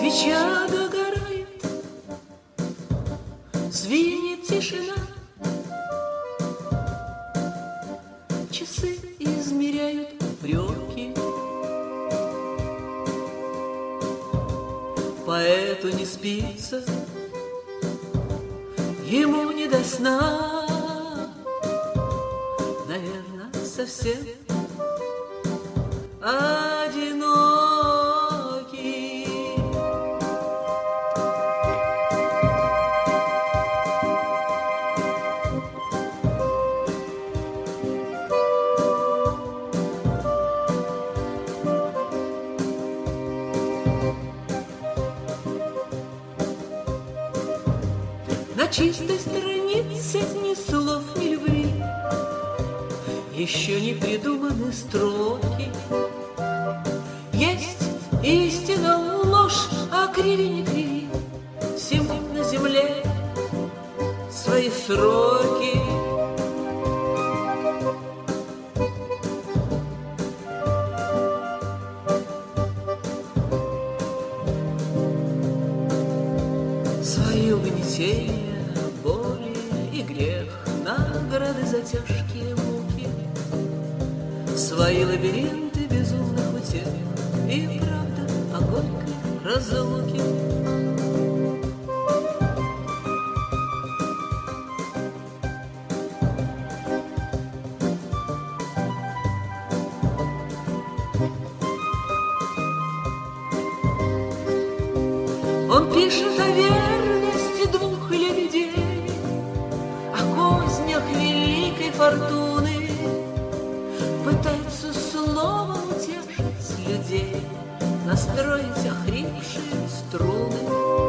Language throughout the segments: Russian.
Свеча догорает, звенит тишина, часы измеряют упреки. Поэту не спится, ему не до сна, наверное, совсем одинокий. На чистой странице ни слов, ни любви, еще не придуманы строки. Есть истина, ложь, а криви не криви, всему на земле свои сроки. Свои угнетения, боли и грех, награды за тяжкие муки, свои лабиринты безумных утех и правда о горькой разлуке. Он пишет о верности двух лебедей, о кознях великой фортуны, пытается словом утешить людей, настроить охрипшие струны.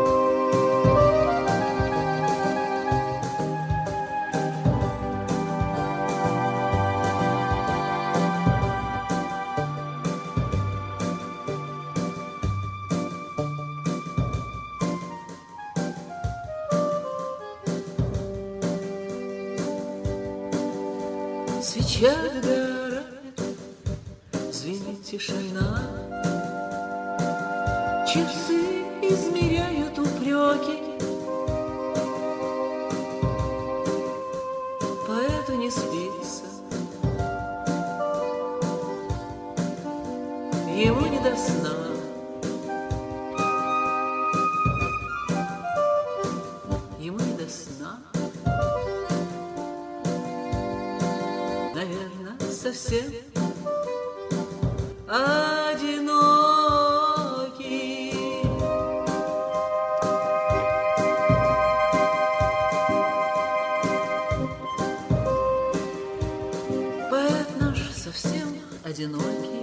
Свеча догорает, звенит тишина, часы измеряют упреки. Поэту не спится, ему не до сна. Ему не до сна. Наверное, совсем одинокий. Поэт наш совсем одинокий.